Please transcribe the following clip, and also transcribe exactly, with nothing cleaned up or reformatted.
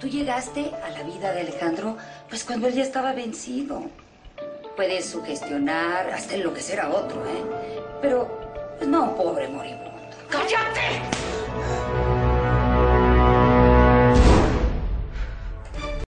Tú llegaste a la vida de Alejandro, pues cuando él ya estaba vencido. Puedes sugestionar, hasta enloquecer a otro, ¿eh? Pero, pues no, pobre moribundo. ¡Cállate!